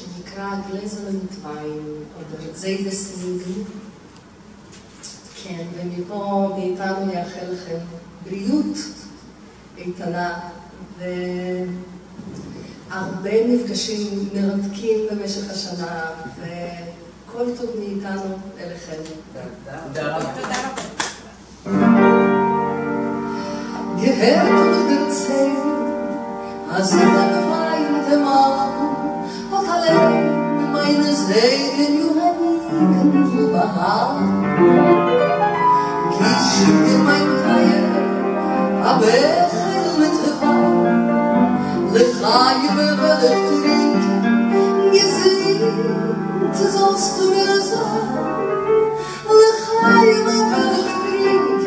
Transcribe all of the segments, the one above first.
שנקרא גלזר למטוויים, או זי דסניגן. כן, ומפה מאיתנו נאחל לכם בריאות איתנה, והרבה מפגשים מרתקים במשך השנה, וכל טוב מאיתנו אליכם. תודה רבה. Gehört und erzählt, als ich dann weinte mal, und allein meine Segen juhanigen überhaupt. Gießen mir mein Feier, aber ich mit Refall, לחיים ולך תרינק, גזית sollst du mir sagen, לחיים ולך תרינק,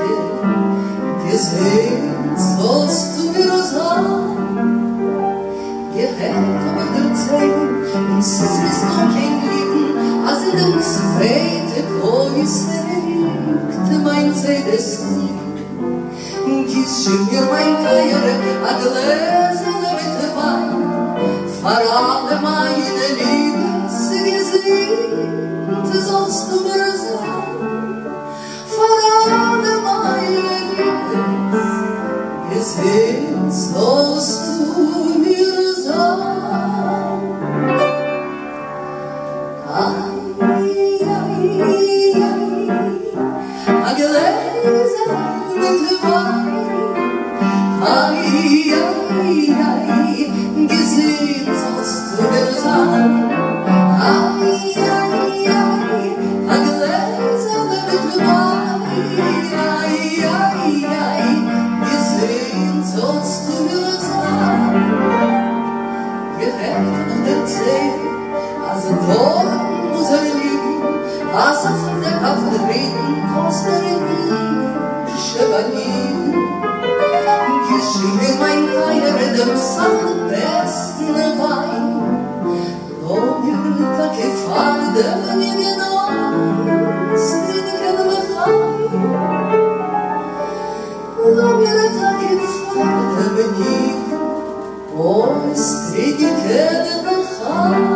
גזית sollst du mir sagen, gehört aber der Zehn, und es ist noch kein Glücken, als in dem zweiten Käuse liegt mein Seidesnik. Gießen mir mein Feier, a Gläser mit Wein, verrate meine Liebesgesicht, sollst du mir sagen, verrate meine Liebesgesicht, sollst du mir sagen. A Gläser mit Wein, gesehen sollst du mir sagen. A Gläser mit Wein, gesehen sollst du mir sagen. Gehört und erzählt, also dort muss liegen, was auf der Reden kostet Chevalier. Geschenke mein Feier in dem besten Wein, ob ihr da gefallen, wenn ihr genau den kennen wir fein. Ob ihr da gefallen, wenn ihr uns den kennen wir fein.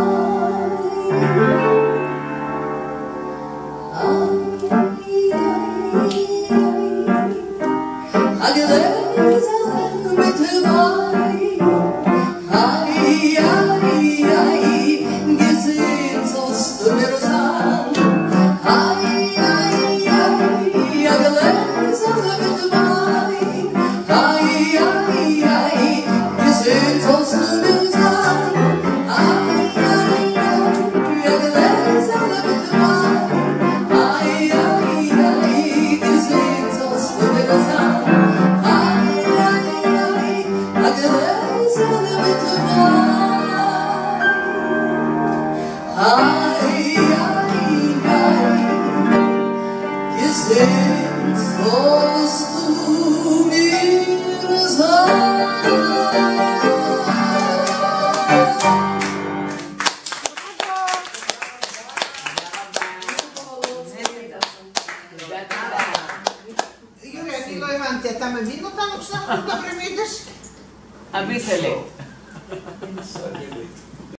יורי, אני לא הבנתי, אתה מבין אותנו כשאנחנו מדברים יידיש? אביסלי.